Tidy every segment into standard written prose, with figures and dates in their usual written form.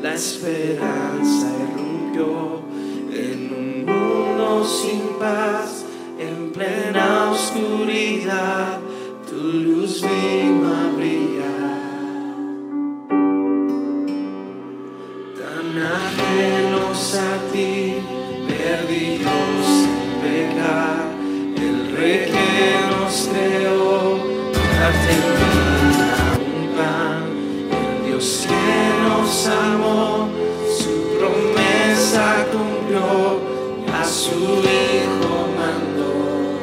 la esperanza irrumpió en un mundo sin paz, en plena oscuridad, tu luz vino a brillar. Tan ajenos a ti, perdidos en pecar, el Rey que nos creó, darte un pan, el Dios que nos amó, su promesa cumplió, a su Hijo mandó.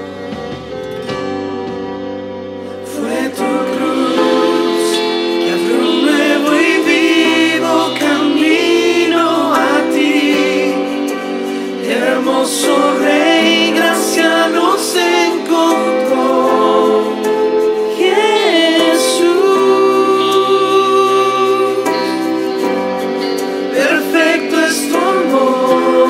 Fue tu cruz que abrió un nuevo y vivo camino a ti, hermoso Rey, gracia nos encontró. Jesús, perfecto es tu amor.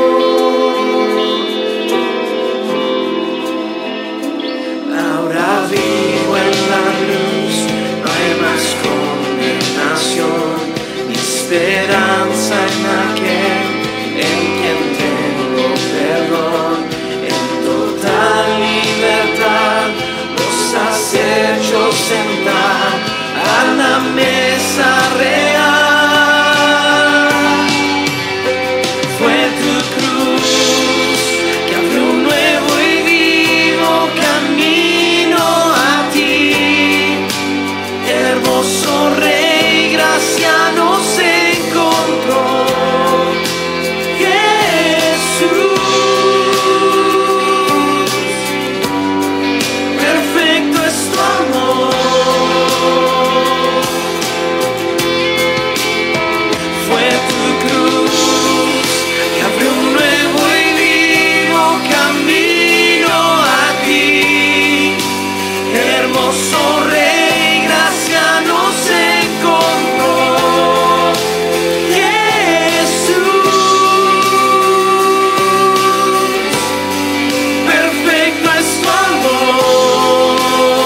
Ahora vivo en la luz, no hay más condenación, ni esperanza en aquel en quien tengo perdón. En total libertad nos has hecho sentar a la mesa real. Fue tu cruz que abrió un nuevo y vivo camino a ti, hermoso Rey, gracia nos encontró. Jesús, perfecto es tu amor. Fue tu cruz que abrió un nuevo y vivo camino a ti, hermoso Rey, gracia nos encontró. Jesús, perfecto es tu amor.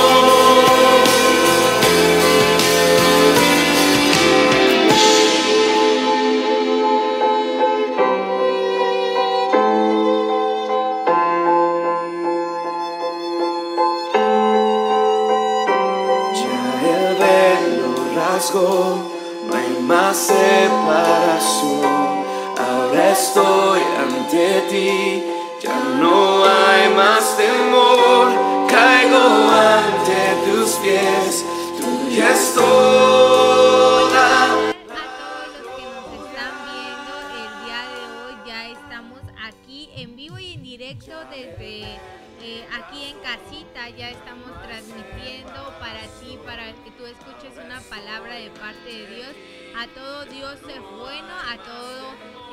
Ya el velo rasgó, no hay más separación. Ahora estoy ante ti, ya no hay más temor. Caigo ante tus pies, tuya es toda. A todos los que nos están viendo el día de hoy, ya estamos aquí en vivo y en directo desde aquí en casita. Ya estamos transmitiendo para ti, para que tú escuches una palabra de parte de Dios. A todo Dios es bueno, a todo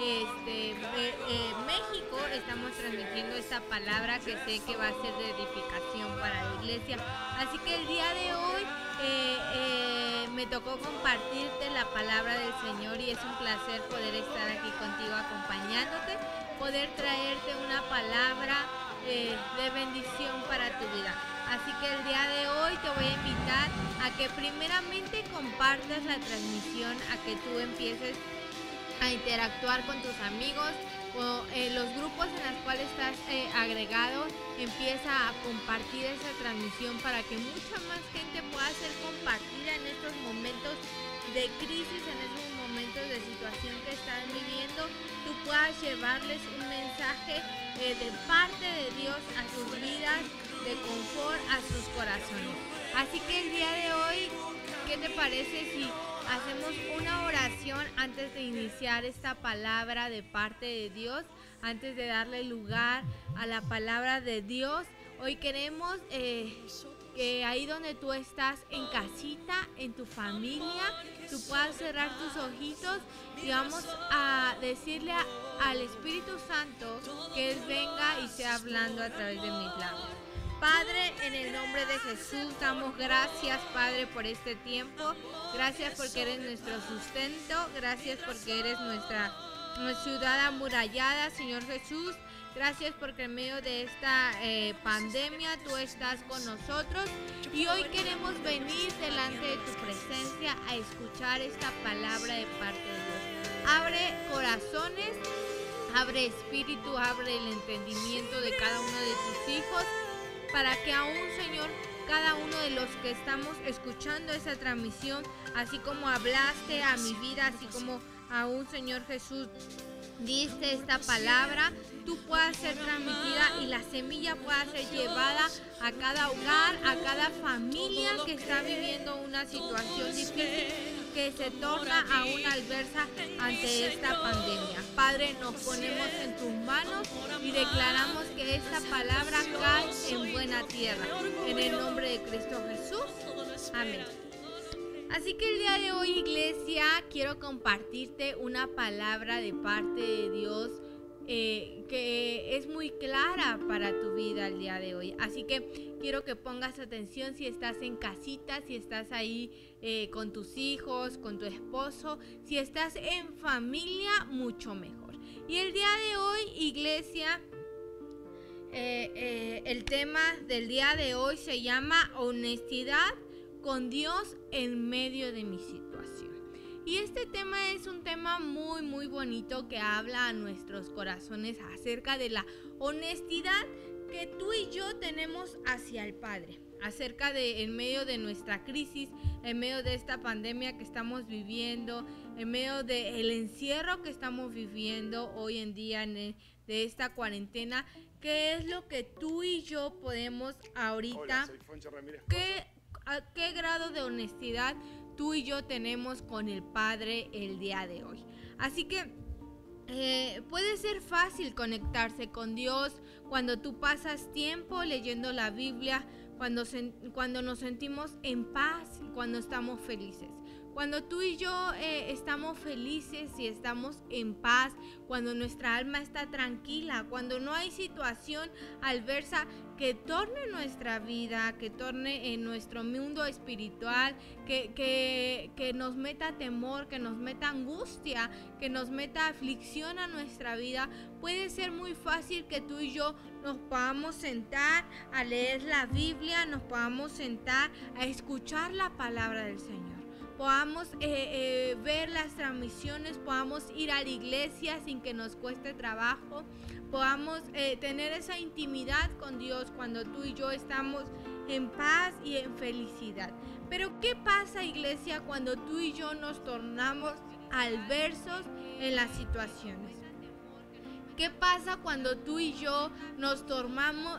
México estamos transmitiendo esta palabra que sé que va a ser de edificación para la iglesia. Así que el día de hoy me tocó compartirte la palabra del Señor y es un placer poder estar aquí contigo acompañándote, poder traerte una palabra de bendición para tu vida. Así que el día de hoy te voy a invitar a que primeramente compartas la transmisión, a que tú empieces a interactuar con tus amigos o los grupos en los cuales estás agregado. Empieza a compartir esa transmisión para que mucha más gente pueda ser compartida en estos momentos de crisis, en esos momentos de situación que están viviendo. Tú puedas llevarles un mensaje de parte de Dios a sus vidas, de confort a sus corazones. Así que el día de hoy, ¿qué te parece si hacemos una oración antes de iniciar esta palabra de parte de Dios? Antes de darle lugar a la palabra de Dios, hoy queremos que ahí donde tú estás en casita, en tu familia, tú puedas cerrar tus ojitos y vamos a decirle al Espíritu Santo que Él venga y sea hablando a través de mis labios. Padre, en el nombre de Jesús, damos gracias, Padre, por este tiempo. Gracias porque eres nuestro sustento. Gracias porque eres nuestra ciudad amurallada, Señor Jesús. Gracias porque en medio de esta pandemia tú estás con nosotros. Y hoy queremos venir delante de tu presencia a escuchar esta palabra de parte de Dios. abre corazones, abre espíritu, abre el entendimiento de cada uno de tus hijos, para que aún, Señor, cada uno de los que estamos escuchando esa transmisión, así como hablaste a mi vida, así como aún, Señor Jesús, diste esta palabra, tú puedas ser transmitida y la semilla pueda ser llevada a cada hogar, a cada familia que está viviendo una situación difícil, que se torna aún adversa ante esta pandemia. Padre, nos ponemos en tus manos y declaramos que esta palabra cae en buena tierra. En el nombre de Cristo Jesús. Amén. Así que el día de hoy, iglesia, quiero compartirte una palabra de parte de Dios que es muy clara para tu vida el día de hoy. Así que quiero que pongas atención si estás en casita, si estás ahí con tus hijos, con tu esposo, si estás en familia, mucho mejor. Y el día de hoy, iglesia, el tema del día de hoy se llama honestidad con Dios en medio de mi situación. Y este tema es un tema muy muy bonito que habla a nuestros corazones acerca de la honestidad que tú y yo tenemos hacia el Padre, acerca de en medio de nuestra crisis, en medio de esta pandemia que estamos viviendo, en medio del encierro que estamos viviendo hoy en día, de esta cuarentena. ¿Qué es lo que tú y yo podemos ahorita? Hola, soy Foncho Ramírez. ¿A qué grado de honestidad tú y yo tenemos con el Padre el día de hoy? Así que puede ser fácil conectarse con Dios cuando tú pasas tiempo leyendo la Biblia, cuando nos sentimos en paz, cuando estamos felices. Cuando tú y yo estamos felices y estamos en paz, cuando nuestra alma está tranquila, cuando no hay situación adversa que torne nuestra vida, que torne en nuestro mundo espiritual, que nos meta temor, que nos meta angustia, que nos meta aflicción a nuestra vida, puede ser muy fácil que tú y yo nos podamos sentar a leer la Biblia, nos podamos sentar a escuchar la palabra del Señor. Podamos ver las transmisiones, podamos ir a la iglesia sin que nos cueste trabajo, podamos tener esa intimidad con Dios cuando tú y yo estamos en paz y en felicidad. Pero ¿qué pasa, iglesia, cuando tú y yo nos tornamos adversos en las situaciones? ¿Qué pasa cuando tú y yo nos tornamos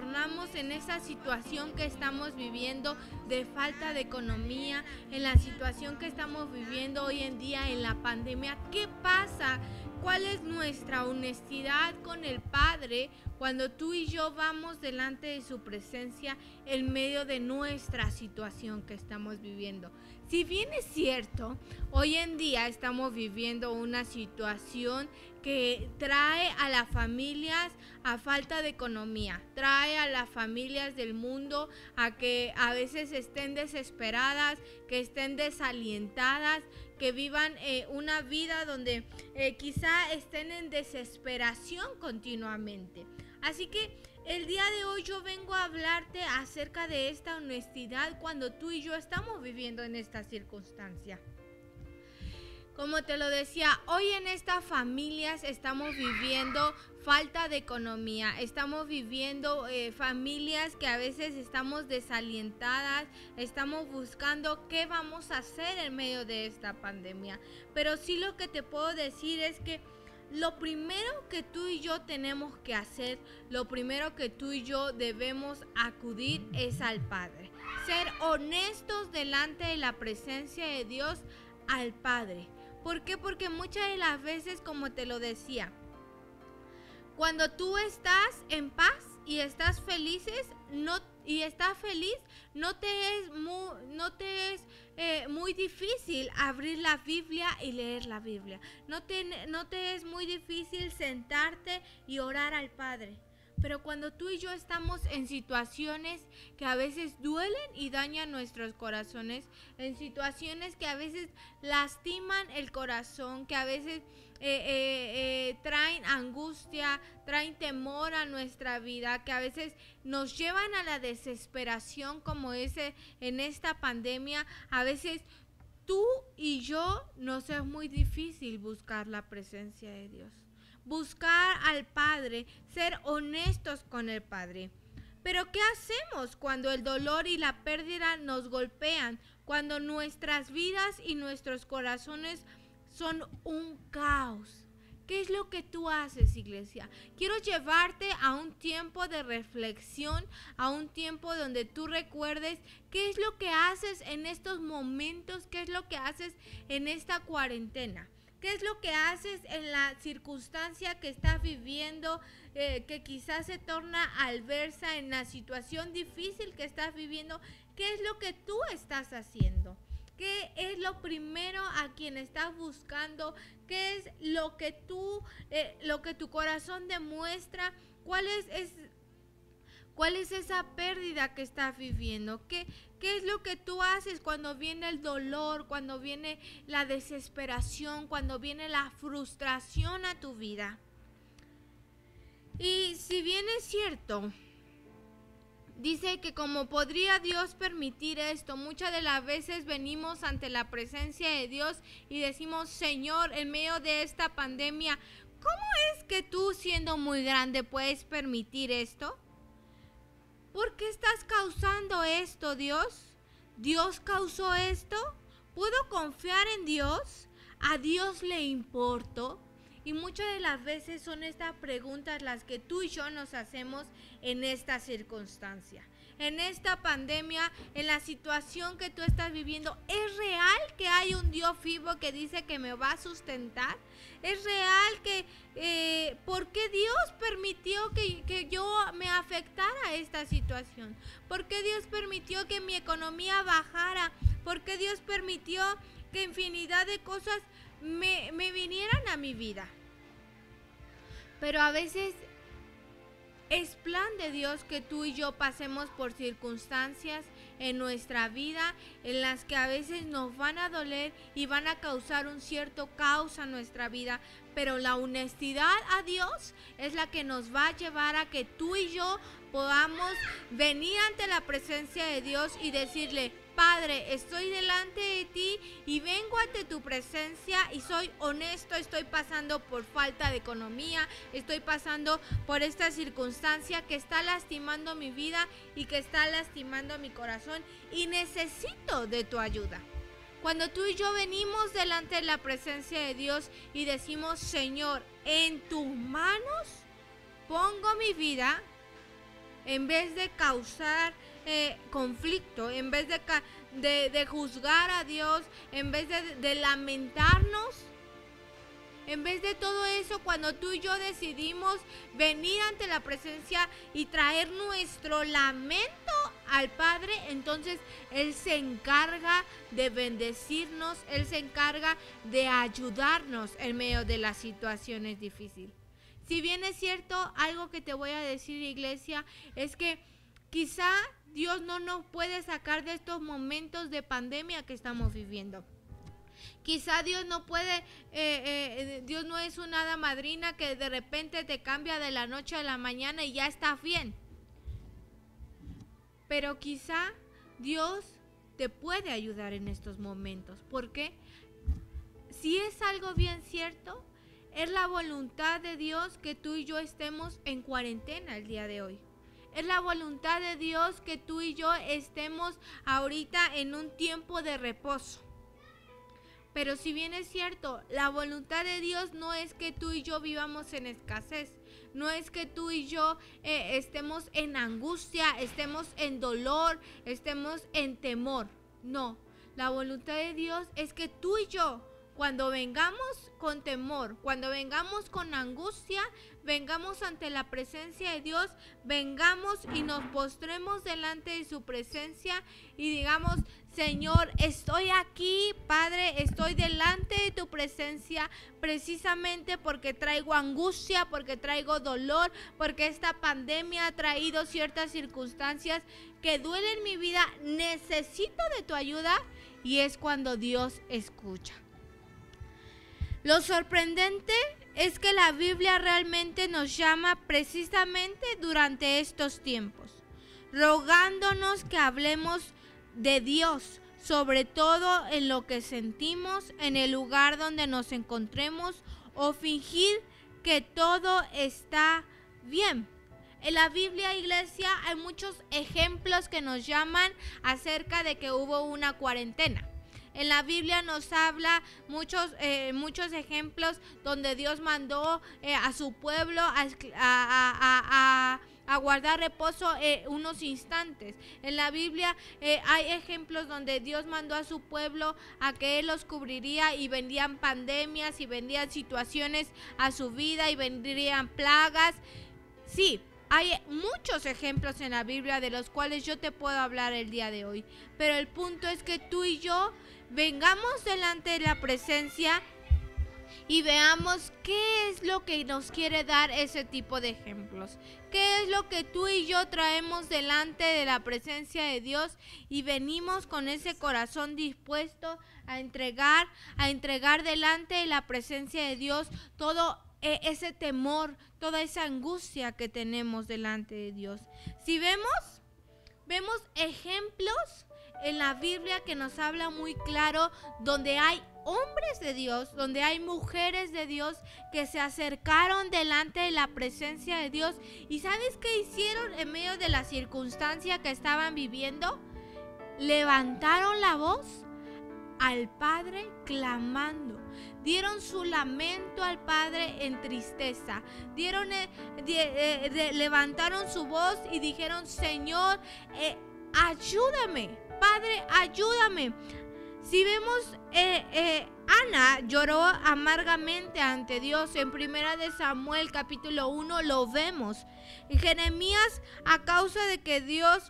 en esa situación que estamos viviendo de falta de economía, en la situación que estamos viviendo hoy en día en la pandemia? ¿Qué pasa? ¿Cuál es nuestra honestidad con el Padre cuando tú y yo vamos delante de su presencia en medio de nuestra situación que estamos viviendo? Si bien es cierto, hoy en día estamos viviendo una situación que trae a las familias a falta de economía, trae a las familias del mundo a que a veces estén desesperadas, que estén desalientadas, que vivan una vida donde quizá estén en desesperación continuamente. Así que el día de hoy yo vengo a hablarte acerca de esta honestidad cuando tú y yo estamos viviendo en esta circunstancia. Como te lo decía, hoy en estas familias estamos viviendo falta de economía, estamos viviendo familias que a veces estamos desalientadas, estamos buscando qué vamos a hacer en medio de esta pandemia. Pero sí lo que te puedo decir es que lo primero que tú y yo tenemos que hacer, lo primero que tú y yo debemos acudir es al Padre. Ser honestos delante de la presencia de Dios, al Padre. ¿Por qué? Porque muchas de las veces, como te lo decía, cuando tú estás en paz y estás feliz, no te es muy difícil abrir la Biblia y leer la Biblia. No te es muy difícil sentarte y orar al Padre. Pero cuando tú y yo estamos en situaciones que a veces duelen y dañan nuestros corazones, en situaciones que a veces lastiman el corazón, que a veces traen angustia, traen temor a nuestra vida, que a veces nos llevan a la desesperación, como en esta pandemia, a veces tú y yo nos es muy difícil buscar la presencia de Dios, buscar al Padre, ser honestos con el Padre. Pero ¿qué hacemos cuando el dolor y la pérdida nos golpean? Cuando nuestras vidas y nuestros corazones son un caos. ¿Qué es lo que tú haces, iglesia? Quiero llevarte a un tiempo de reflexión, a un tiempo donde tú recuerdes qué es lo que haces en estos momentos, qué es lo que haces en esta cuarentena. ¿Qué es lo que haces en la circunstancia que estás viviendo, que quizás se torna adversa, en la situación difícil que estás viviendo? ¿Qué es lo que tú estás haciendo? ¿Qué es lo primero a quien estás buscando? ¿Qué es lo que tu corazón demuestra? ¿Cuál es esa pérdida que estás viviendo? ¿Qué es lo que tú haces cuando viene el dolor, cuando viene la desesperación, cuando viene la frustración a tu vida? Y si bien es cierto, dice que como podría Dios permitir esto, muchas de las veces venimos ante la presencia de Dios y decimos: Señor, en medio de esta pandemia, ¿cómo es que tú, siendo muy grande, puedes permitir esto? ¿Por qué estás causando esto, Dios? ¿Dios causó esto? ¿Puedo confiar en Dios? ¿A Dios le importo? Y muchas de las veces son estas preguntas las que tú y yo nos hacemos en esta circunstancia. En esta pandemia, en la situación que tú estás viviendo, ¿es real que hay un Dios vivo que dice que me va a sustentar? ¿Es real que por qué Dios permitió que yo me afectara esta situación? ¿Por qué Dios permitió que mi economía bajara? ¿Por qué Dios permitió que infinidad de cosas me vinieran a mi vida? Pero a veces es plan de Dios que tú y yo pasemos por circunstancias en nuestra vida en las que a veces nos van a doler y van a causar un cierto caos a nuestra vida, pero la honestidad a Dios es la que nos va a llevar a que tú y yo podamos venir ante la presencia de Dios y decirle: Padre, estoy delante de ti y vengo ante tu presencia y soy honesto, estoy pasando por falta de economía, estoy pasando por esta circunstancia que está lastimando mi vida y que está lastimando mi corazón y necesito de tu ayuda. Cuando tú y yo venimos delante de la presencia de Dios y decimos: Señor, en tus manos pongo mi vida, en vez de causar conflicto, en vez de juzgar a Dios, en vez de lamentarnos, en vez de todo eso, cuando tú y yo decidimos venir ante la presencia y traer nuestro lamento al Padre, entonces Él se encarga de bendecirnos, Él se encarga de ayudarnos en medio de las situaciones difíciles. Si bien es cierto, algo que te voy a decir, iglesia, es que quizá Dios no nos puede sacar de estos momentos de pandemia que estamos viviendo. Quizá Dios no puede, Dios no es una hada madrina que de repente te cambia de la noche a la mañana y ya estás bien. Pero quizá Dios te puede ayudar en estos momentos. ¿Por qué? Si es algo bien cierto, es la voluntad de Dios que tú y yo estemos en cuarentena el día de hoy. Es la voluntad de Dios que tú y yo estemos ahorita en un tiempo de reposo. Pero si bien es cierto, la voluntad de Dios no es que tú y yo vivamos en escasez. No es que tú y yo estemos en angustia, estemos en dolor, estemos en temor. No, la voluntad de Dios es que tú y yo, cuando vengamos con temor, cuando vengamos con angustia, vengamos ante la presencia de Dios, vengamos y nos postremos delante de su presencia y digamos: Señor, estoy aquí, Padre, estoy delante de tu presencia precisamente porque traigo angustia, porque traigo dolor, porque esta pandemia ha traído ciertas circunstancias que duelen mi vida, necesito de tu ayuda, y es cuando Dios escucha. Lo sorprendente es que la Biblia realmente nos llama precisamente durante estos tiempos, rogándonos que hablemos de Dios, sobre todo en lo que sentimos, en el lugar donde nos encontremos, o fingir que todo está bien. En la Biblia, iglesia, hay muchos ejemplos que nos llaman acerca de que hubo una cuarentena. En la Biblia nos habla muchos ejemplos donde Dios mandó a su pueblo a guardar reposo unos instantes. En la Biblia hay ejemplos donde Dios mandó a su pueblo a que Él los cubriría y vendrían pandemias y vendrían situaciones a su vida y vendrían plagas. Sí, hay muchos ejemplos en la Biblia de los cuales yo te puedo hablar el día de hoy. Pero el punto es que tú y yo vengamos delante de la presencia y veamos qué es lo que nos quiere dar ese tipo de ejemplos. ¿Qué es lo que tú y yo traemos delante de la presencia de Dios? Y venimos con ese corazón dispuesto a entregar delante de la presencia de Dios todo ese temor, toda esa angustia que tenemos delante de Dios. Si vemos ejemplos en la Biblia que nos habla muy claro, donde hay hombres de Dios, donde hay mujeres de Dios que se acercaron delante de la presencia de Dios. ¿Y sabes qué hicieron en medio de la circunstancia que estaban viviendo? Levantaron la voz al Padre clamando. Dieron su lamento al Padre en tristeza. Levantaron su voz y dijeron: Señor, ayúdame. Padre, ayúdame. Si vemos, Ana lloró amargamente ante Dios. En 1 Samuel capítulo 1 lo vemos. En Jeremías, a causa de que Dios...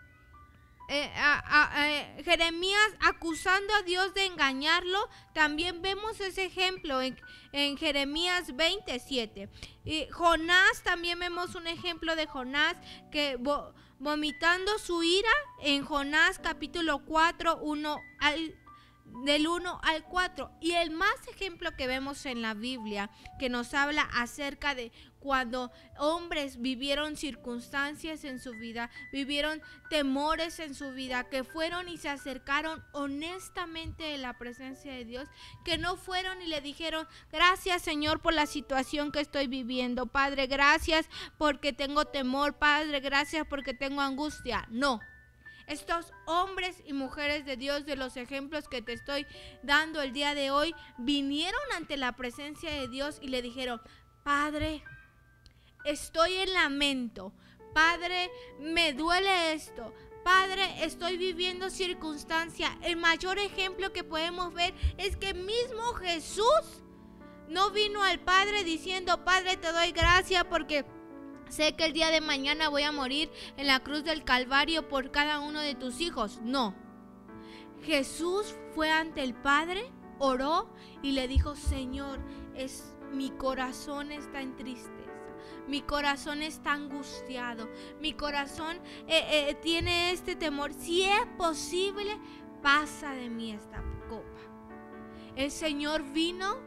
Jeremías acusando a Dios de engañarlo, también vemos ese ejemplo en Jeremías 27. Y Jonás, también vemos un ejemplo de Jonás que vomitando su ira en Jonás capítulo 4, del 1 al 4. Y el más ejemplo que vemos en la Biblia, que nos habla acerca de cuando hombres vivieron circunstancias en su vida, vivieron temores en su vida, que fueron y se acercaron honestamente de la presencia de Dios, que no fueron y le dijeron: gracias, Señor, por la situación que estoy viviendo. Padre, gracias porque tengo temor. Padre, gracias porque tengo angustia. No. Estos hombres y mujeres de Dios, de los ejemplos que te estoy dando el día de hoy, vinieron ante la presencia de Dios y le dijeron: Padre, estoy en lamento. Padre, me duele esto. Padre, estoy viviendo circunstancia. El mayor ejemplo que podemos ver es que mismo Jesús no vino al Padre diciendo: Padre, te doy gracias porque sé que el día de mañana voy a morir en la cruz del Calvario por cada uno de tus hijos. No. Jesús fue ante el Padre, oró y le dijo: Señor, mi corazón está en tristeza. Mi corazón está angustiado. Mi corazón tiene este temor. Si es posible, pasa de mí esta copa. El Señor vino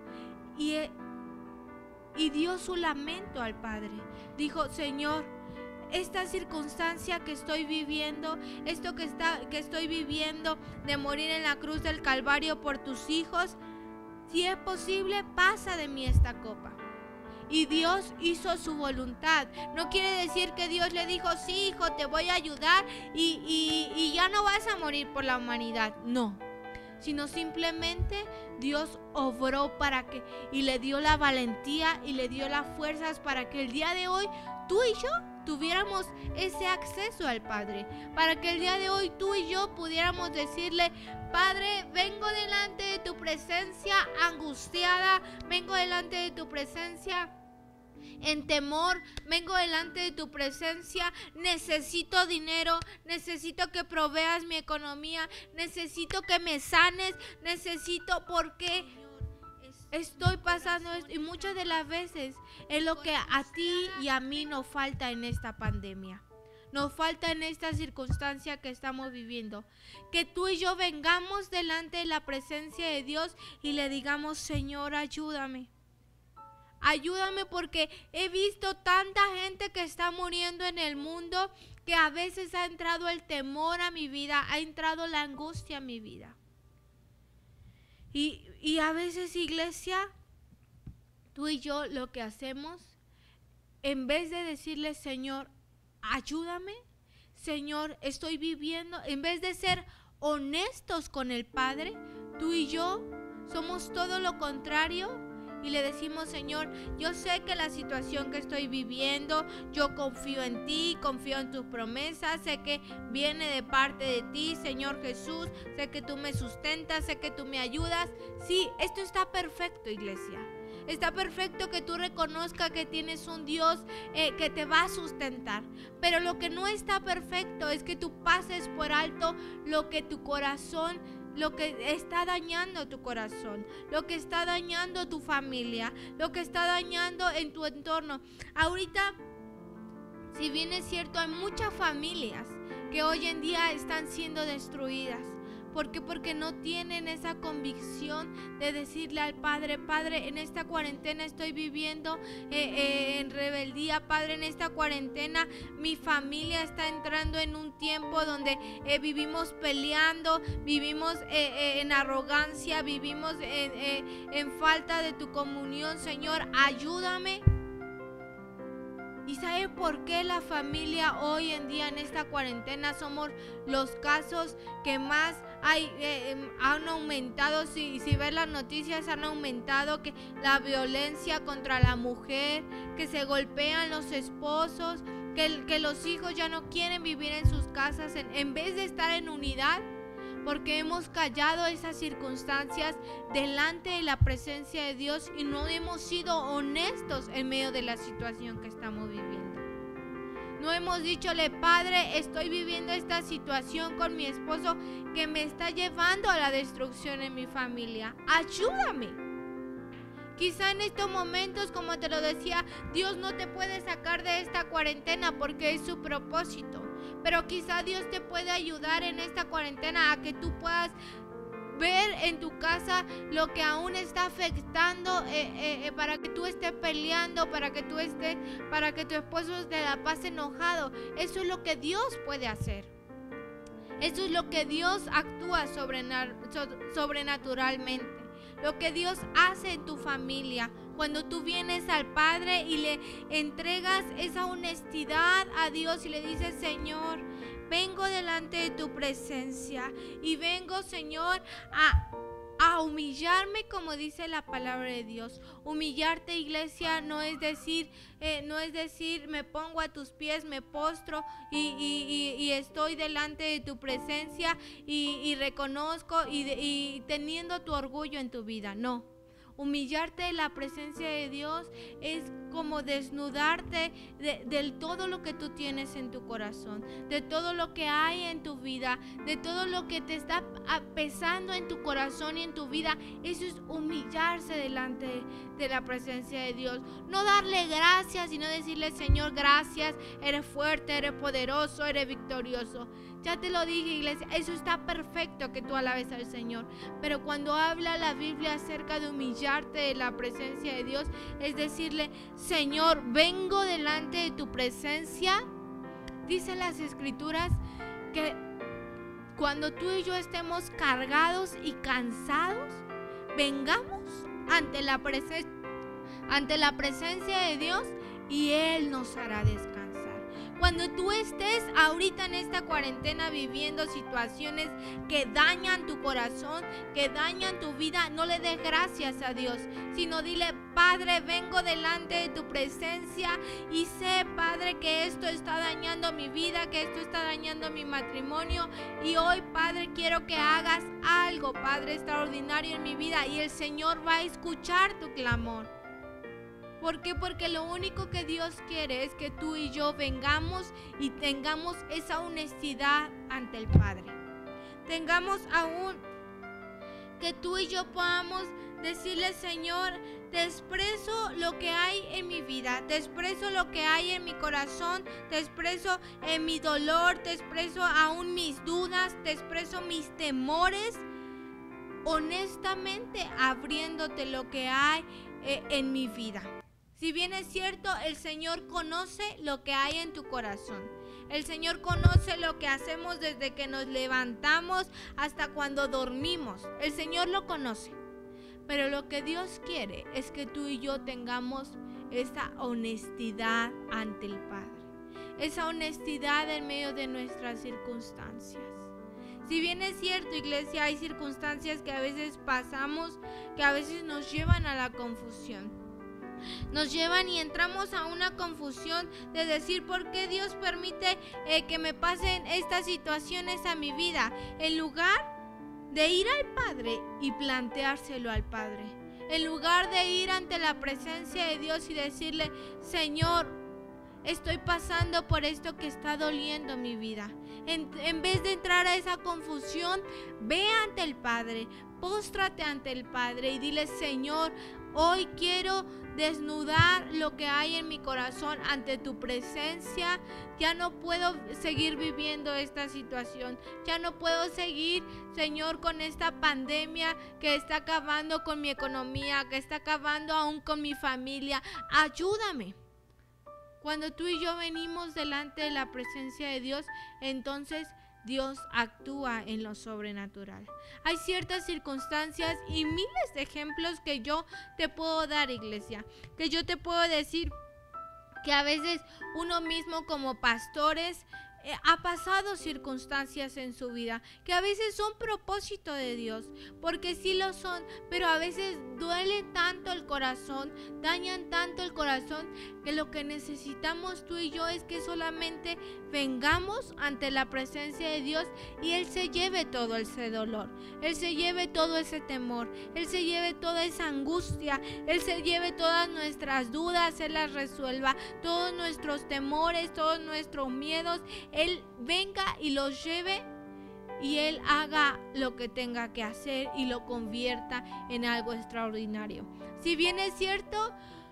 y dio su lamento al Padre. Dijo: Señor, esta circunstancia que estoy viviendo, esto que estoy viviendo de morir en la cruz del Calvario por tus hijos, si es posible, pasa de mí esta copa. Y Dios hizo su voluntad. No quiere decir que Dios le dijo: sí, hijo, te voy a ayudar y ya no vas a morir por la humanidad. No. Sino simplemente Dios obró y le dio la valentía y le dio las fuerzas para que el día de hoy tú y yo tuviéramos ese acceso al Padre, para que el día de hoy tú y yo pudiéramos decirle: Padre, vengo delante de tu presencia angustiada, vengo delante de tu presencia en temor, vengo delante de tu presencia, necesito dinero, necesito que proveas mi economía, necesito que me sanes, porque estoy pasando esto. Y muchas de las veces es lo que a ti y a mí nos falta en esta pandemia. Nos falta en esta circunstancia que estamos viviendo, que tú y yo vengamos delante de la presencia de Dios y le digamos: Señor, ayúdame. Ayúdame porque he visto tanta gente que está muriendo en el mundo que a veces ha entrado el temor a mi vida, ha entrado la angustia a mi vida. Y a veces, iglesia, tú y yo lo que hacemos, en vez de decirle, Señor, ayúdame, Señor, estoy viviendo, en vez de ser honestos con el Padre, tú y yo somos todo lo contrario. Y le decimos, Señor, yo sé que la situación que estoy viviendo, yo confío en ti, confío en tus promesas, sé que viene de parte de ti, Señor Jesús, sé que tú me sustentas, sé que tú me ayudas. Sí, esto está perfecto, iglesia. Está perfecto que tú reconozcas que tienes un Dios que te va a sustentar. Pero lo que no está perfecto es que tú pases por alto lo que tu corazón, lo que está dañando tu corazón, lo que está dañando tu familia, lo que está dañando en tu entorno. Ahorita, si bien es cierto, hay muchas familias que hoy en día están siendo destruidas. ¿Por qué? Porque no tienen esa convicción de decirle al Padre, Padre, en esta cuarentena estoy viviendo en rebeldía, Padre, en esta cuarentena mi familia está entrando en un tiempo donde vivimos peleando, vivimos en arrogancia, vivimos en falta de tu comunión, Señor, ayúdame. ¿Y sabe por qué la familia hoy en día en esta cuarentena somos los casos que más han aumentado? Si ves las noticias, han aumentado que la violencia contra la mujer, que se golpean los esposos, que los hijos ya no quieren vivir en sus casas en vez de estar en unidad, porque hemos callado esas circunstancias delante de la presencia de Dios y no hemos sido honestos en medio de la situación que estamos viviendo. No hemos dichole, Padre, estoy viviendo esta situación con mi esposo que me está llevando a la destrucción en mi familia. Ayúdame. Quizá en estos momentos, como te lo decía, Dios no te puede sacar de esta cuarentena porque es su propósito. Pero quizá Dios te puede ayudar en esta cuarentena a que tú puedas ver en tu casa lo que aún está afectando para que tú estés peleando, para que tu esposo te la pase enojado. Eso es lo que Dios puede hacer. Eso es lo que Dios actúa sobrenaturalmente. Lo que Dios hace en tu familia, cuando tú vienes al Padre y le entregas esa honestidad a Dios y le dices, Señor, vengo delante de tu presencia y vengo, Señor, a humillarme, como dice la palabra de Dios. Humillarte, iglesia, no es decir me pongo a tus pies, me postro y estoy delante de tu presencia y reconozco y teniendo tu orgullo en tu vida. No. Humillarte en la presencia de Dios es como desnudarte de todo lo que tú tienes en tu corazón, de todo lo que hay en tu vida, de todo lo que te está pesando en tu corazón y en tu vida. Eso es humillarse delante de la presencia de Dios. No darle gracias, sino decirle, Señor, gracias, eres fuerte, eres poderoso, eres victorioso. Ya te lo dije, iglesia, eso está perfecto que tú alabes al Señor. Pero cuando habla la Biblia acerca de humillarte de la presencia de Dios, es decirle, Señor, vengo delante de tu presencia. Dicen las Escrituras que cuando tú y yo estemos cargados y cansados, vengamos ante la presencia de Dios y Él nos hará descansar. Cuando tú estés ahorita en esta cuarentena viviendo situaciones que dañan tu corazón, que dañan tu vida, no le des gracias a Dios, sino dile, Padre, vengo delante de tu presencia y sé, Padre, que esto está dañando mi vida, que esto está dañando mi matrimonio, y hoy, Padre, quiero que hagas algo, Padre, extraordinario en mi vida, y el Señor va a escuchar tu clamor. ¿Por qué? Porque lo único que Dios quiere es que tú y yo vengamos y tengamos esa honestidad ante el Padre. Tengamos aún que tú y yo podamos decirle, Señor, te expreso lo que hay en mi vida, te expreso lo que hay en mi corazón, te expreso en mi dolor, te expreso aún mis dudas, te expreso mis temores, honestamente abriéndote lo que hay en mi vida. Si bien es cierto, el Señor conoce lo que hay en tu corazón. El Señor conoce lo que hacemos desde que nos levantamos hasta cuando dormimos. El Señor lo conoce. Pero lo que Dios quiere es que tú y yo tengamos esa honestidad ante el Padre. Esa honestidad en medio de nuestras circunstancias. Si bien es cierto, iglesia, hay circunstancias que a veces pasamos, que a veces nos llevan a la confusión. Nos llevan y entramos a una confusión de decir por qué Dios permite que me pasen estas situaciones a mi vida, en lugar de ir al Padre y planteárselo al Padre, en lugar de ir ante la presencia de Dios y decirle: Señor, estoy pasando por esto que está doliendo mi vida. En vez de entrar a esa confusión, ve ante el Padre, póstrate ante el Padre y dile: Señor, hoy quiero desnudar lo que hay en mi corazón ante tu presencia. Ya no puedo seguir viviendo esta situación. Ya no puedo seguir, Señor, con esta pandemia que está acabando con mi economía, que está acabando aún con mi familia. Ayúdame. Cuando tú y yo venimos delante de la presencia de Dios, entonces Dios actúa en lo sobrenatural. Hay ciertas circunstancias y miles de ejemplos que yo te puedo dar, iglesia, que yo te puedo decir que a veces uno mismo como pastores ha pasado circunstancias en su vida que a veces son propósito de Dios, porque sí lo son, pero a veces duele tanto el corazón, dañan tanto el corazón, que lo que necesitamos tú y yo es que solamente vengamos ante la presencia de Dios y Él se lleve todo ese dolor, Él se lleve todo ese temor, Él se lleve toda esa angustia, Él se lleve todas nuestras dudas, Él las resuelva, todos nuestros temores, todos nuestros miedos, Él venga y los lleve y Él haga lo que tenga que hacer y lo convierta en algo extraordinario. Si bien es cierto,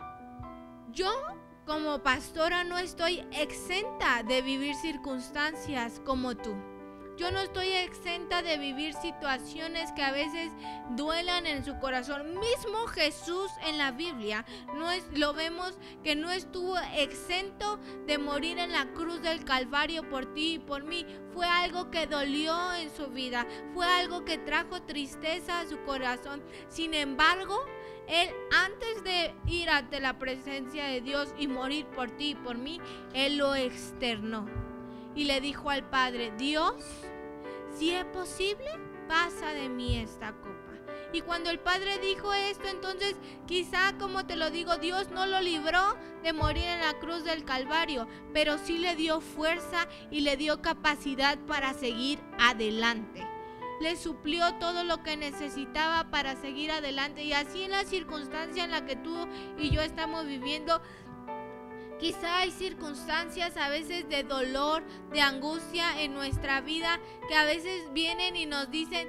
yo como pastora no estoy exenta de vivir circunstancias como tú. Yo no estoy exenta de vivir situaciones que a veces duelan en su corazón. Mismo Jesús en la Biblia lo vemos que no estuvo exento de morir en la cruz del Calvario por ti y por mí. Fue algo que dolió en su vida, fue algo que trajo tristeza a su corazón. Sin embargo, Él, antes de ir ante la presencia de Dios y morir por ti y por mí, Él lo externó y le dijo al Padre: Dios, si es posible, pasa de mí esta copa. Y cuando el Padre dijo esto, entonces quizá, como te lo digo, Dios no lo libró de morir en la cruz del Calvario, pero sí le dio fuerza y le dio capacidad para seguir adelante. Le suplió todo lo que necesitaba para seguir adelante. Y así en la circunstancia en la que tú y yo estamos viviendo, quizá hay circunstancias a veces de dolor, de angustia en nuestra vida, que a veces vienen y nos dicen: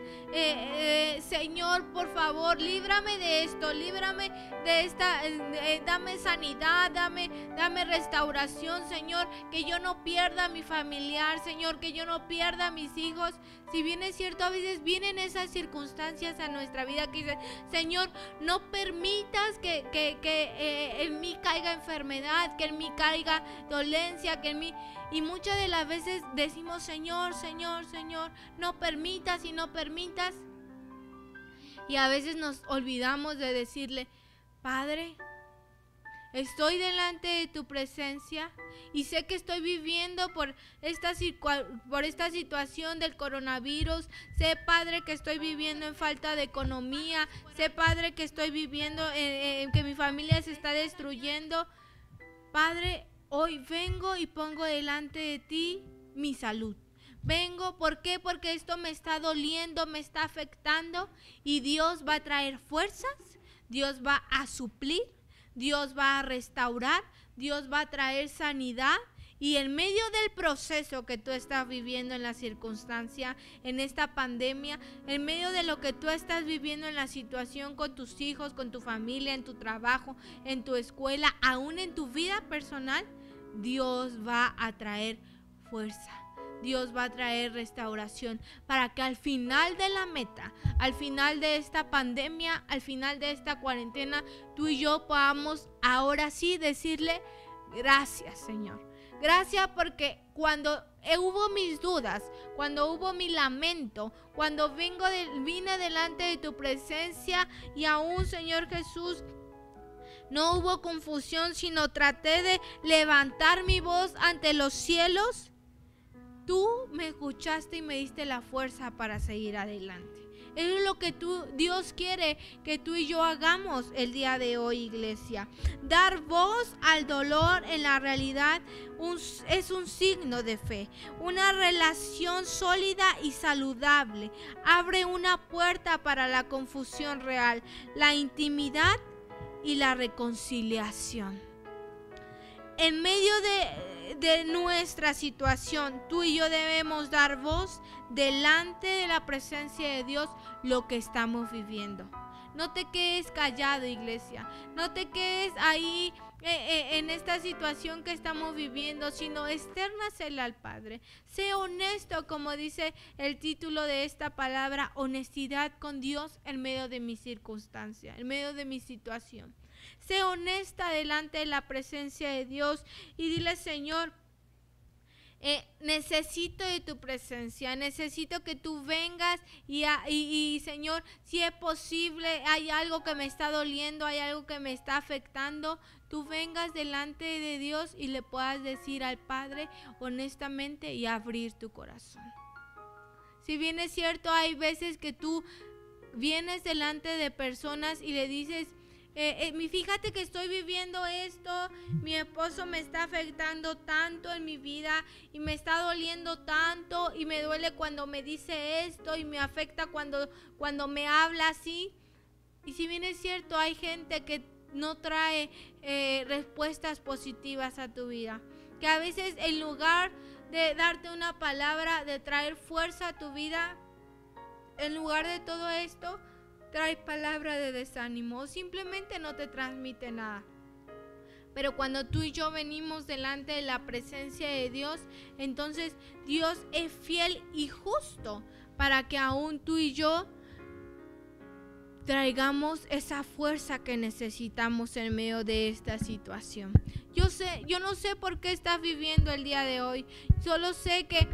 Señor, por favor, líbrame de esto, líbrame de esta, dame sanidad, dame restauración, Señor, que yo no pierda a mi familiar, Señor, que yo no pierda a mis hijos. Si bien es cierto, a veces vienen esas circunstancias a nuestra vida que dicen: Señor, no permitas que en mí caiga enfermedad, que en mí caiga dolencia, que en mí... Y muchas de las veces decimos: Señor, Señor, Señor, no permitas y no permitas. Y a veces nos olvidamos de decirle: Padre, estoy delante de tu presencia y sé que estoy viviendo por esta situación del coronavirus. Sé, Padre, que estoy viviendo en falta de economía. Sé, Padre, que estoy viviendo que mi familia se está destruyendo. Padre, hoy vengo y pongo delante de ti mi salud. Vengo, ¿por qué? Porque esto me está doliendo, me está afectando, y Dios va a traer fuerzas, Dios va a suplir, Dios va a restaurar, Dios va a traer sanidad. Y en medio del proceso que tú estás viviendo en la circunstancia, en esta pandemia, en medio de lo que tú estás viviendo en la situación con tus hijos, con tu familia, en tu trabajo, en tu escuela, aún en tu vida personal, Dios va a traer fuerza. Dios va a traer restauración para que al final de la meta, al final de esta pandemia, al final de esta cuarentena, tú y yo podamos ahora sí decirle gracias, Señor. Gracias porque cuando hubo mis dudas, cuando hubo mi lamento, cuando vine delante de tu presencia y aún, Señor Jesús, no hubo confusión, sino traté de levantar mi voz ante los cielos. Tú me escuchaste y me diste la fuerza para seguir adelante. Es lo que Dios quiere que tú y yo hagamos el día de hoy, iglesia. Dar voz al dolor en la realidad es un signo de fe. Una relación sólida y saludable abre una puerta para la confusión real, la intimidad y la reconciliación. En medio de nuestra situación, tú y yo debemos dar voz delante de la presencia de Dios lo que estamos viviendo. No te quedes callado, iglesia. No te quedes ahí en esta situación que estamos viviendo, sino externasela al Padre. Sé honesto, como dice el título de esta palabra, honestidad con Dios en medio de mi circunstancia, en medio de mi situación. Sé honesta delante de la presencia de Dios y dile: Señor, necesito de tu presencia, necesito que tú vengas y Señor, si es posible, hay algo que me está doliendo, hay algo que me está afectando, tú vengas delante de Dios y le puedas decir al Padre honestamente y abrir tu corazón. Si bien es cierto, hay veces que tú vienes delante de personas y le dices: fíjate que estoy viviendo esto, mi esposo me está afectando tanto en mi vida y me está doliendo tanto y me duele cuando me dice esto y me afecta cuando me habla así. Y si bien es cierto, hay gente que no trae respuestas positivas a tu vida, que a veces en lugar de darte una palabra, de traer fuerza a tu vida, en lugar de todo esto, trae palabra de desánimo o simplemente no te transmite nada. Pero cuando tú y yo venimos delante de la presencia de Dios, entonces Dios es fiel y justo para que aún tú y yo traigamos esa fuerza que necesitamos en medio de esta situación. Yo no sé por qué estás viviendo el día de hoy, solo sé que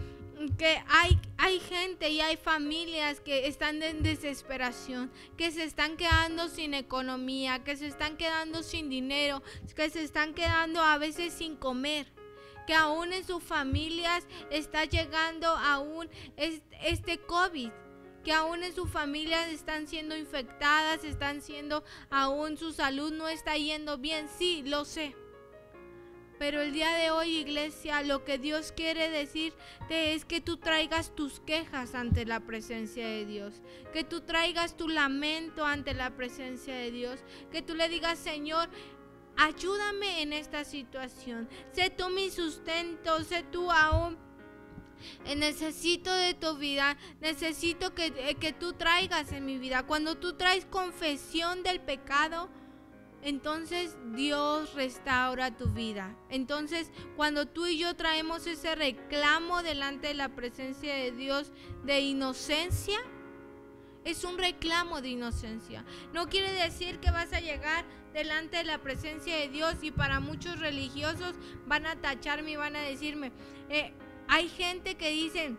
hay gente y hay familias que están en desesperación, que se están quedando sin economía, que se están quedando sin dinero, que se están quedando a veces sin comer, que aún en sus familias está llegando aún este COVID, que aún en sus familias están siendo infectadas, aún su salud no está yendo bien. Sí, lo sé. Pero el día de hoy, iglesia, lo que Dios quiere decirte es que tú traigas tus quejas ante la presencia de Dios, que tú traigas tu lamento ante la presencia de Dios, que tú le digas: Señor, ayúdame en esta situación, sé tú mi sustento, sé tú aún. Necesito de tu vida, necesito que tú traigas en mi vida. Cuando tú traes confesión del pecado, entonces Dios restaura tu vida. Entonces, cuando tú y yo traemos ese reclamo delante de la presencia de Dios de inocencia, es un reclamo de inocencia. No quiere decir que vas a llegar delante de la presencia de Dios y para muchos religiosos van a tacharme y van a decirme, hay gente que dice: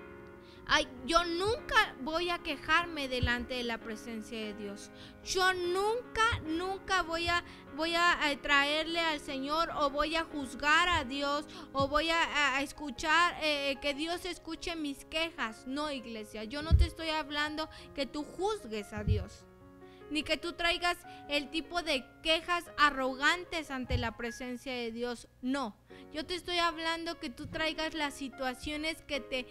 yo nunca voy a quejarme delante de la presencia de Dios. Yo nunca voy a traerle al Señor, o voy a juzgar a Dios, o voy a escuchar, que Dios escuche mis quejas. No, iglesia, yo no te estoy hablando que tú juzgues a Dios, ni que tú traigas el tipo de quejas arrogantes ante la presencia de Dios. No, yo te estoy hablando que tú traigas las situaciones que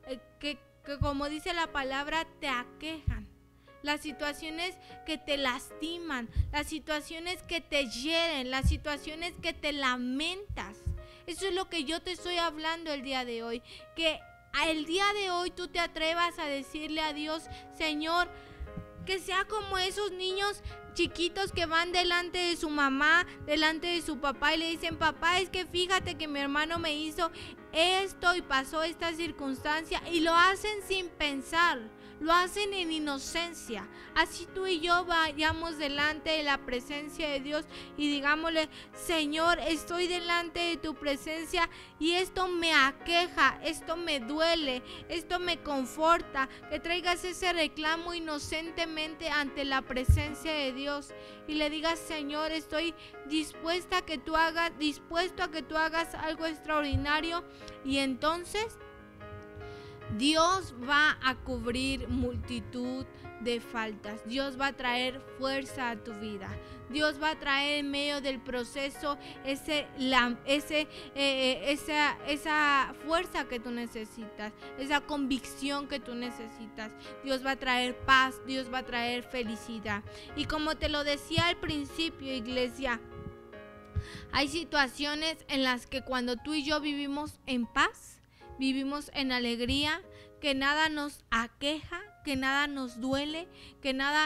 como dice la palabra, te aquejan, las situaciones que te lastiman, las situaciones que te hieren, las situaciones que te lamentas. Eso es lo que yo te estoy hablando el día de hoy, que el día de hoy tú te atrevas a decirle a Dios: Señor, que sea como esos niños chiquitos que van delante de su mamá, delante de su papá y le dicen: papá, es que fíjate que mi hermano me hizo esto y pasó esta circunstancia, y lo hacen sin pensar, lo hacen en inocencia. Así tú y yo vayamos delante de la presencia de Dios y digámosle: Señor, estoy delante de tu presencia y esto me aqueja, esto me duele, esto me conforta. Que traigas ese reclamo inocentemente ante la presencia de Dios y le digas: Señor, estoy dispuesto a que tú hagas algo extraordinario. Y entonces Dios va a cubrir multitud de faltas. Dios va a traer fuerza a tu vida. Dios va a traer en medio del proceso esa fuerza que tú necesitas, esa convicción que tú necesitas. Dios va a traer paz, Dios va a traer felicidad. Y como te lo decía al principio, iglesia, hay situaciones en las que cuando tú y yo vivimos en paz, vivimos en alegría, que nada nos aqueja, que nada nos duele, que nada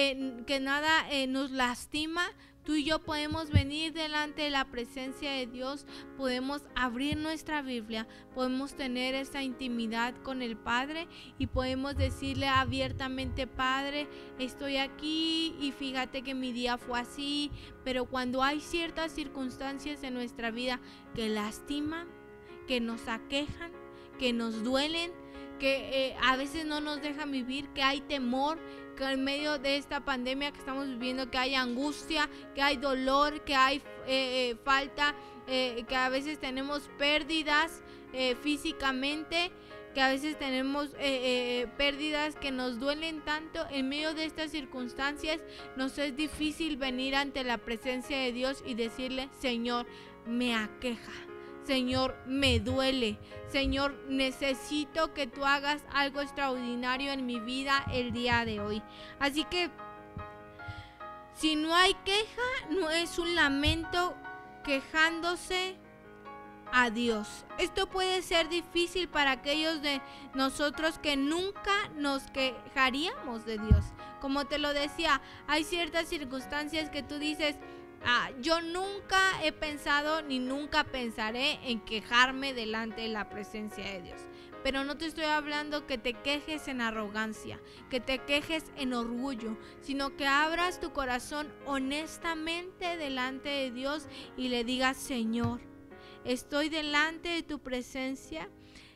nos lastima. Tú y yo podemos venir delante de la presencia de Dios, podemos abrir nuestra Biblia, podemos tener esa intimidad con el Padre y podemos decirle abiertamente: Padre, estoy aquí y fíjate que mi día fue así. Pero cuando hay ciertas circunstancias en nuestra vida que lastiman, que nos aquejan, que nos duelen, que a veces no nos dejan vivir, que hay temor, que en medio de esta pandemia que estamos viviendo, que hay angustia, que hay dolor, que hay falta, que a veces tenemos pérdidas físicamente, que a veces tenemos pérdidas que nos duelen tanto. En medio de estas circunstancias nos es difícil venir ante la presencia de Dios y decirle: Señor, me aqueja, Señor, me duele, Señor, necesito que tú hagas algo extraordinario en mi vida el día de hoy. Así que si no hay queja, no es un lamento quejándose a Dios. Esto puede ser difícil para aquellos de nosotros que nunca nos quejaríamos de Dios. Como te lo decía, hay ciertas circunstancias que tú dices: yo nunca he pensado ni nunca pensaré en quejarme delante de la presencia de Dios. Pero no te estoy hablando que te quejes en arrogancia, que te quejes en orgullo, sino que abras tu corazón honestamente delante de Dios y le digas: Señor, estoy delante de tu presencia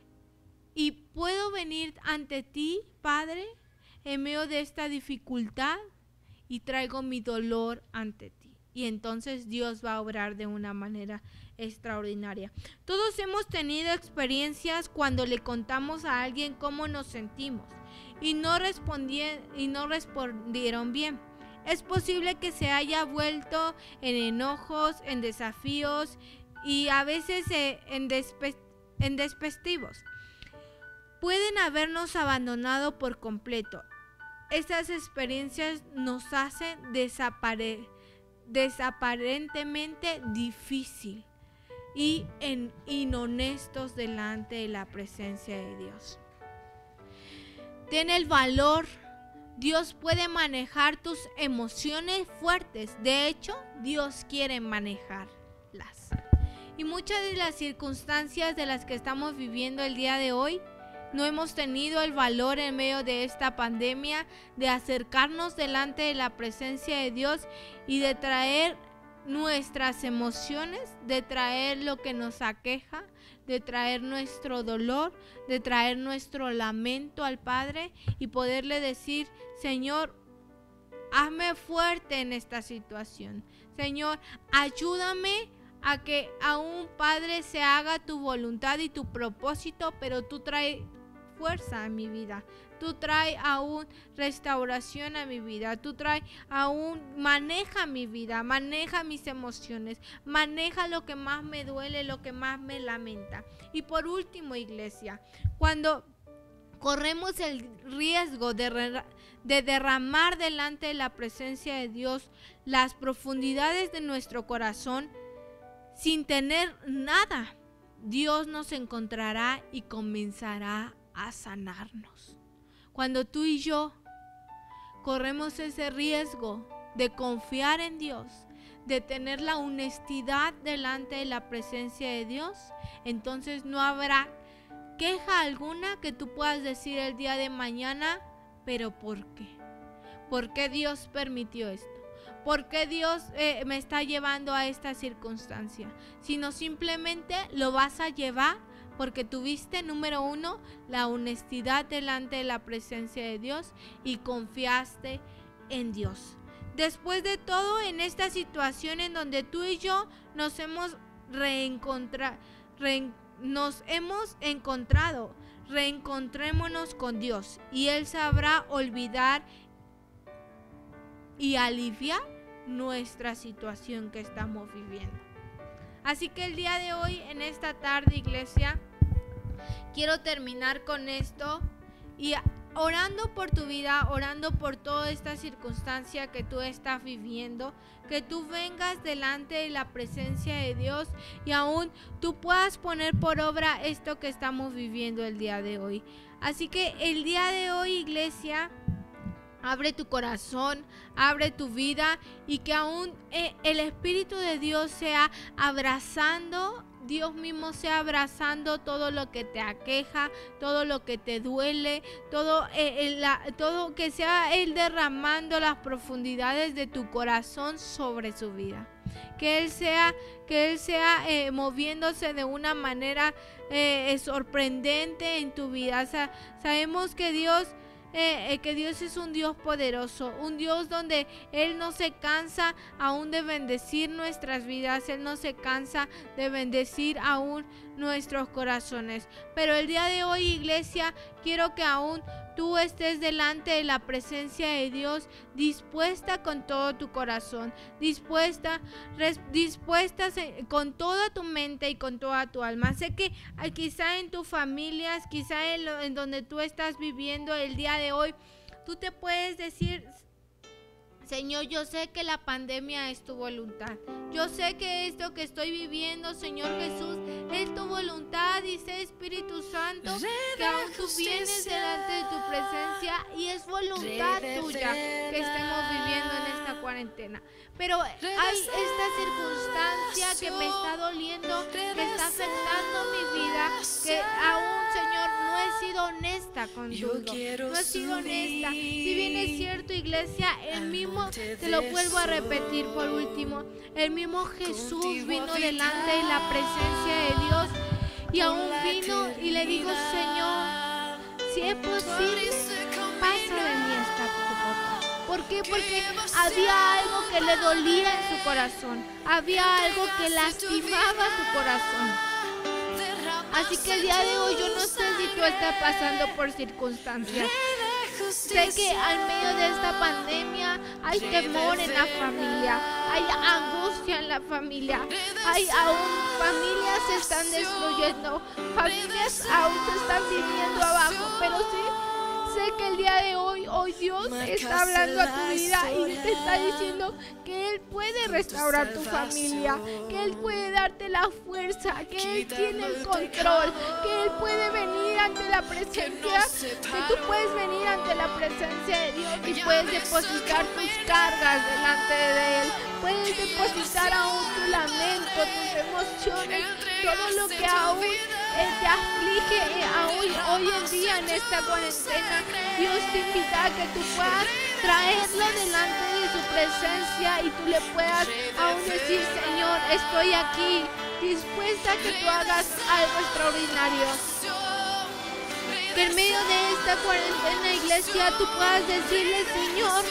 y puedo venir ante ti, Padre, en medio de esta dificultad, y traigo mi dolor ante ti. Y entonces Dios va a obrar de una manera extraordinaria. Todos hemos tenido experiencias cuando le contamos a alguien cómo nos sentimos y no respondieron bien. Es posible que se haya vuelto en enojos, en desafíos y a veces en despectivos. Pueden habernos abandonado por completo. Estas experiencias nos hacen desaparentemente difícil y inhonestos delante de la presencia de Dios. Ten el valor. Dios puede manejar tus emociones fuertes. De hecho, Dios quiere manejarlas. Y muchas de las circunstancias de las que estamos viviendo el día de hoy, no hemos tenido el valor en medio de esta pandemia de acercarnos delante de la presencia de Dios y de traer nuestras emociones, de traer lo que nos aqueja, de traer nuestro dolor, de traer nuestro lamento al Padre y poderle decir: Señor, hazme fuerte en esta situación. Señor, ayúdame a que aún, Padre, se haga tu voluntad y tu propósito, pero tú traes fuerza a mi vida, tú traes aún restauración a mi vida, tú traes aún, maneja mi vida, maneja mis emociones, maneja lo que más me duele, lo que más me lamenta. Y por último, iglesia, cuando corremos el riesgo de derramar delante de la presencia de Dios las profundidades de nuestro corazón sin tener nada, Dios nos encontrará y comenzará a sanarnos. Cuando tú y yo corremos ese riesgo de confiar en Dios, de tener la honestidad delante de la presencia de Dios, entonces no habrá queja alguna que tú puedas decir el día de mañana, pero ¿por qué? ¿Por qué Dios permitió esto? ¿Por qué Dios me está llevando a esta circunstancia? Sino simplemente lo vas a llevar porque tuviste, número uno, la honestidad delante de la presencia de Dios y confiaste en Dios. Después de todo, en esta situación en donde tú y yo nos hemos encontrado, reencontrémonos con Dios y Él sabrá olvidar y aliviar nuestra situación que estamos viviendo. Así que el día de hoy, en esta tarde, iglesia, quiero terminar con esto y orando por tu vida, orando por toda esta circunstancia que tú estás viviendo, que tú vengas delante de la presencia de Dios y aún tú puedas poner por obra esto que estamos viviendo el día de hoy. Así que el día de hoy, iglesia, abre tu corazón, abre tu vida y que aún el Espíritu de Dios sea abrazando, Dios mismo sea abrazando todo lo que te aqueja, todo lo que te duele, todo que sea Él derramando las profundidades de tu corazón sobre su vida. Que Él sea moviéndose de una manera sorprendente en tu vida. Sabemos que Dios es un Dios poderoso, un Dios donde Él no se cansa aún de bendecir nuestras vidas, Él no se cansa de bendecir aún nuestros corazones. Pero el día de hoy, iglesia, quiero que aún tú estés delante de la presencia de Dios, dispuesta con todo tu corazón, dispuesta con toda tu mente y con toda tu alma. Sé que quizá en tus familias, quizá en donde tú estás viviendo el día de hoy, tú te puedes decir: Señor, yo sé que la pandemia es tu voluntad. Yo sé que esto que estoy viviendo, Señor Jesús, es tu voluntad. Y sé, Espíritu Santo, que aún tú vienes delante de tu presencia y es voluntad tuya que estemos viviendo en esta cuarentena. Pero hay esta circunstancia que me está doliendo, que está afectando mi vida, que aún, Señor, no he sido honesta contigo. No he sido honesta. Si bien es cierto, iglesia, el mismo, te lo vuelvo a repetir por último, el mismo Jesús vino delante de la presencia de Dios y aún vino y le dijo: Señor, si es posible, pasa de mí esta copa. ¿Por qué? Porque había algo que le dolía en su corazón, había algo que lastimaba su corazón. Así que el día de hoy yo no sé si tú estás pasando por circunstancias. Sé que al medio de esta pandemia hay temor en la familia, hay angustia en la familia, aún familias se están destruyendo, familias aún se están viniendo abajo, pero sí, sé que el día de hoy Dios está hablando a tu vida y te está diciendo que Él puede restaurar tu familia, que Él puede darte la fuerza, que Él tiene el control, que Él puede venir ante la presencia, que tú puedes venir ante la presencia de Dios y puedes depositar tus cargas delante de Él, puedes depositar aún tu lamento, tus emociones, todo lo que aún te aflige hoy en día en esta cuarentena. Dios te invita a que tú puedas traerlo delante de su presencia y tú le puedas aún decir: Señor, estoy aquí, dispuesta a que tú hagas algo extraordinario. Que en medio de esta cuarentena, iglesia, tú puedas decirle: Señor,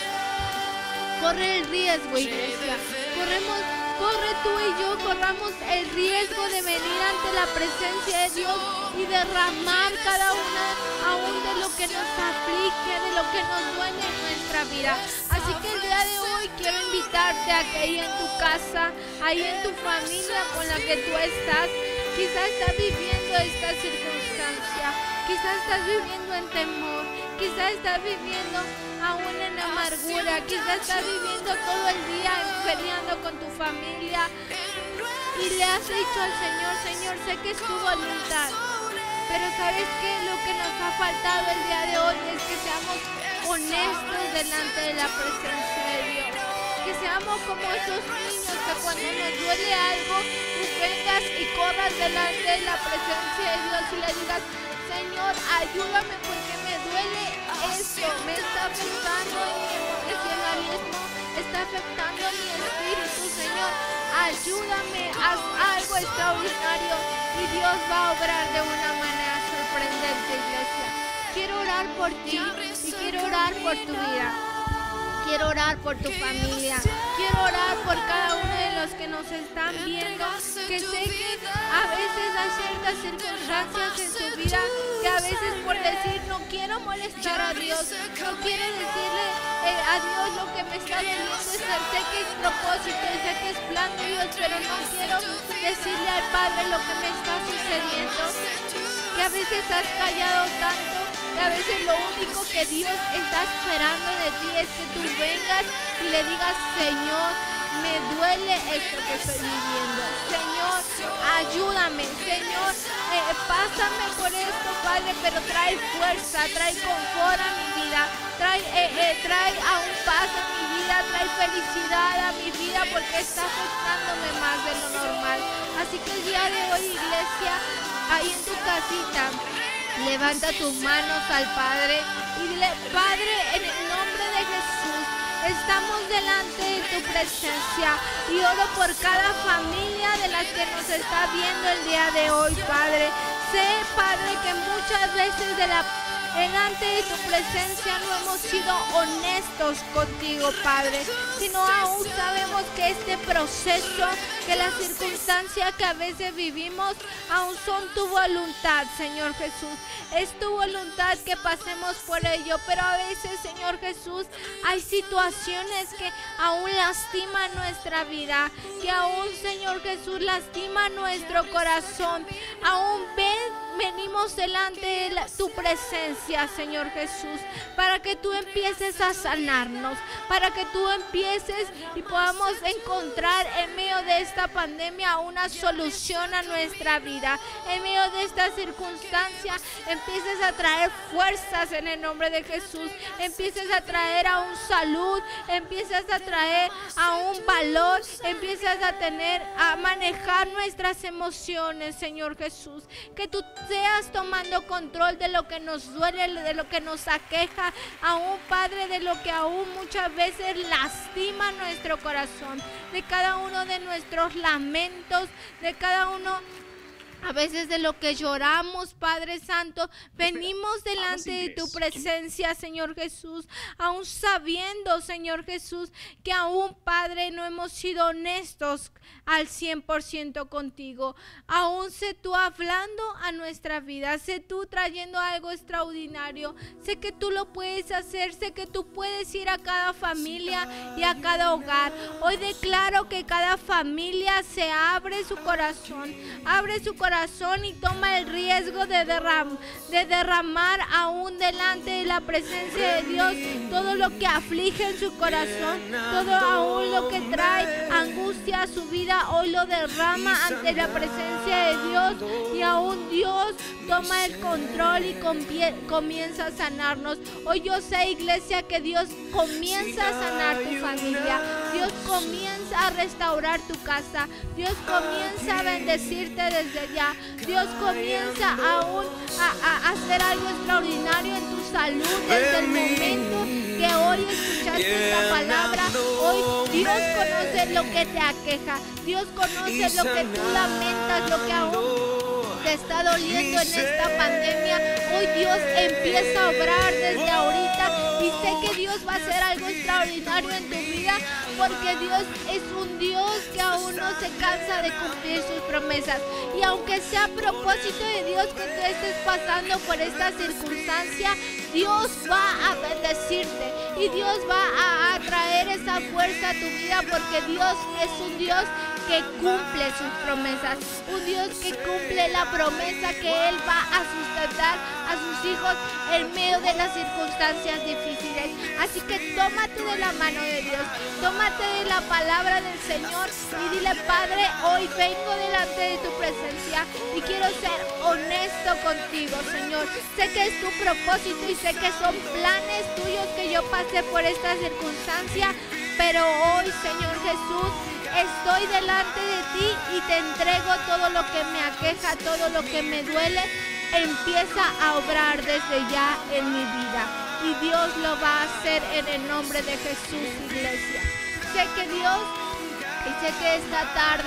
corre el riesgo, iglesia, corre tú y yo, corramos el riesgo de venir ante la presencia de Dios y derramar cada una aún de lo que nos aflige, de lo que nos duele en nuestra vida. Así que el día de hoy quiero invitarte a que ahí en tu casa, ahí en tu familia con la que tú estás, quizás estás viviendo esta circunstancia, quizás estás viviendo en temor, quizás estás viviendo aún en amargura, quizás estás viviendo todo el día peleando con tu familia y le has dicho al Señor: Señor, sé que es tu voluntad, pero ¿sabes qué? Lo que nos ha faltado el día de hoy es que seamos honestos delante de la presencia de Dios. Que seamos como esos niños que cuando nos duele algo, tú vengas y corras delante de la presencia de Dios y le digas: Señor, ayúdame porque me duele esto, me está afectando en mi emocionalismo, está afectando mi espíritu. Señor, ayúdame, haz algo extraordinario y Dios va a obrar de una manera sorprendente, iglesia. Quiero orar por ti y quiero orar por tu vida. Quiero orar por tu familia. Quiero orar por cada uno de los que nos están viendo. Que sé que a veces hay ciertas circunstancias en su vida que a veces por decir no quiero molestar a Dios, no quiero decirle a Dios lo que me está doliendo. Sé que es propósito y sé que es plan de Dios, pero no quiero decirle al Padre lo que me está sucediendo. Que a veces has callado tanto, que a veces lo único que Dios está esperando de ti es que tú vengas y le digas: Señor, me duele esto que estoy viviendo. Señor, ayúdame. Señor, pásame por esto, Padre, pero trae fuerza, trae confort a mi vida, trae aún paz a mi vida, trae felicidad a mi vida, porque está afectándome más de lo normal. Así que el día de hoy, iglesia, ahí en tu casita, levanta tus manos al Padre y dile: Padre, en el nombre de Jesús, estamos delante de tu presencia y oro por cada familia de las que nos está viendo el día de hoy, Padre. Sé, Padre, que muchas veces delante de tu presencia no hemos sido honestos contigo, Padre, sino aún sabemos que este proceso, que las circunstancias que a veces vivimos aún son tu voluntad, Señor Jesús. Es tu voluntad que pasemos por ello, pero a veces, Señor Jesús, hay situaciones que aún lastiman nuestra vida, que aún, Señor Jesús, lastima nuestro corazón. Aún venimos delante de tu presencia, Señor Jesús, para que tú empieces a sanarnos, para que tú empieces y podamos encontrar en medio de esta pandemia una solución a nuestra vida. En medio de esta circunstancia empieces a traer fuerzas en el nombre de Jesús, empieces a traer aún salud, empiezas a traer aún valor, empiezas a manejar nuestras emociones, Señor Jesús. Que tú seas tomando control de lo que nos duele, de lo que nos aqueja, aún, Padre, de lo que aún muchas veces lastima nuestro corazón, de cada uno de nuestros lamentos, de cada uno a veces de lo que lloramos, Padre Santo. Venimos delante de tu presencia, Señor Jesús, aún sabiendo, Señor Jesús, que aún, Padre, no hemos sido honestos al 100% contigo. Aún sé tú hablando a nuestra vida, sé tú trayendo algo extraordinario. Sé que tú lo puedes hacer, sé que tú puedes ir a cada familia y a cada hogar. Hoy declaro que cada familia se abre su corazón y toma el riesgo de derramar aún delante de la presencia de Dios todo lo que aflige en su corazón, todo aún lo que trae angustia a su vida. Hoy lo derrama ante la presencia de Dios y aún Dios toma el control y comienza a sanarnos. Hoy yo sé, iglesia, que Dios comienza a sanar tu familia, Dios comienza a restaurar tu casa, Dios comienza a bendecirte desde ya, Dios comienza aún a hacer algo extraordinario en tu salud desde el momento que hoy escuchaste esta palabra. Hoy Dios conoce lo que te aqueja, Dios conoce lo que tú lamentas, lo que aún te está doliendo en esta pandemia. Hoy Dios empieza a obrar desde ahorita y sé que Dios va a hacer algo extraordinario en tu vida, porque Dios es un Dios que aún no se cansa de cumplir sus promesas. Y aunque sea propósito de Dios que tú estés pasando por esta circunstancia, Dios va a bendecirte y Dios va a traer esa fuerza a tu vida, porque Dios es un Dios que cumple sus promesas, un Dios que cumple la promesa que Él va a sustentar a sus hijos en medio de las circunstancias difíciles. Así que tómate de la mano de Dios, tómate de la palabra del Señor y dile: Padre, hoy vengo delante de tu presencia y quiero ser honesto contigo, Señor. Sé que es tu propósito y sé que son planes tuyos que yo pase por esta circunstancia, pero hoy, Señor Jesús, estoy delante de ti y te entrego todo lo que me aqueja, todo lo que me duele. Empieza a obrar desde ya en mi vida y Dios lo va a hacer en el nombre de Jesús, iglesia. Sé que Dios, y sé que esta tarde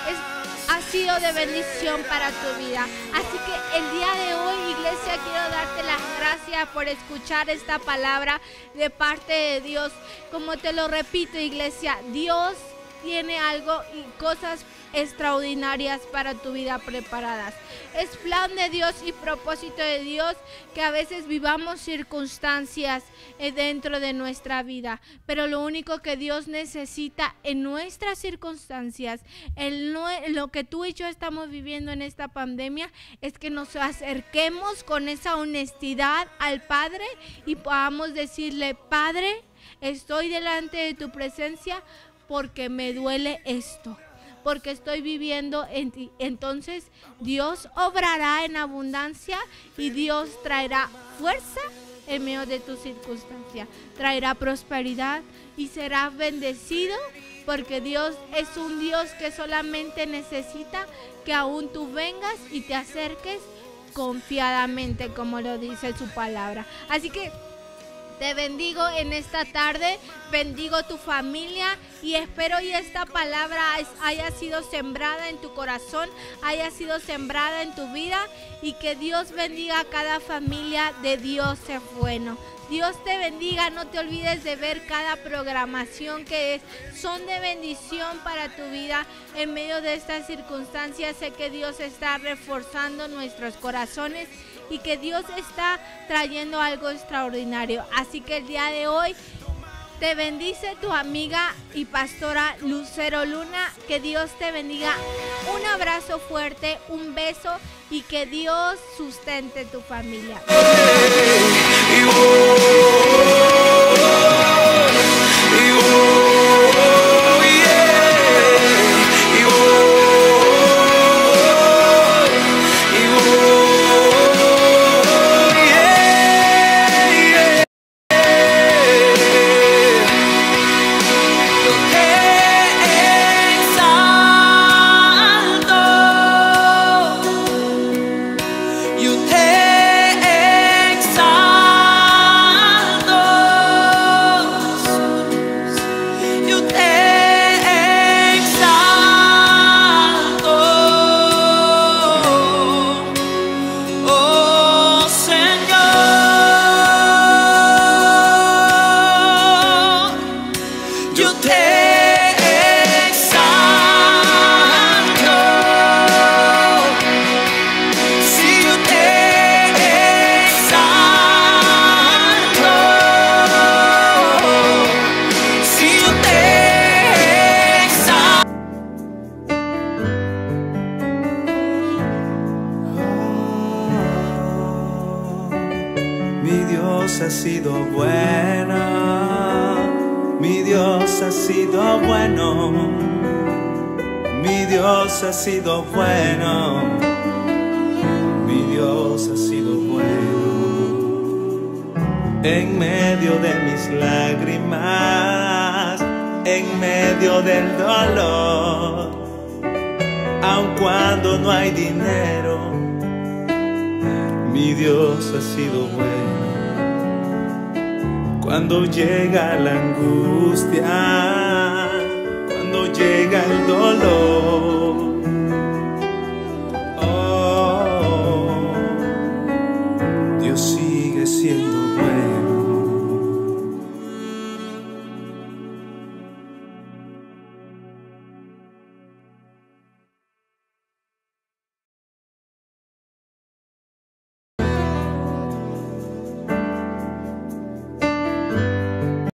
ha sido de bendición para tu vida. Así que el día de hoy, iglesia, quiero darte las gracias por escuchar esta palabra de parte de Dios. Como te lo repito, iglesia, Dios tiene algo y cosas extraordinarias para tu vida preparadas. Es plan de Dios y propósito de Dios que a veces vivamos circunstancias dentro de nuestra vida, pero lo único que Dios necesita en nuestras circunstancias, en lo que tú y yo estamos viviendo en esta pandemia, es que nos acerquemos con esa honestidad al Padre y podamos decirle: Padre, estoy delante de tu presencia porque me duele esto, porque estoy viviendo en ti. Entonces Dios obrará en abundancia y Dios traerá fuerza en medio de tu circunstancia, traerá prosperidad y serás bendecido, porque Dios es un Dios que solamente necesita que aún tú vengas y te acerques confiadamente, como lo dice su palabra. Así que te bendigo en esta tarde, bendigo tu familia y espero que esta palabra haya sido sembrada en tu corazón, haya sido sembrada en tu vida, y que Dios bendiga a cada familia de Dios es bueno. Dios te bendiga, no te olvides de ver cada programación que son de bendición para tu vida en medio de estas circunstancias. Sé que Dios está reforzando nuestros corazones y que Dios está trayendo algo extraordinario. Así que el día de hoy te bendice tu amiga y pastora Lucero Luna. Que Dios te bendiga. Un abrazo fuerte, un beso, y que Dios sustente tu familia. Dios ha sido bueno, mi Dios ha sido bueno, mi Dios ha sido bueno, mi Dios ha sido bueno. En medio de mis lágrimas, en medio del dolor, aun cuando no hay dinero, mi Dios ha sido bueno. Cuando llega la angustia, cuando llega el dolor,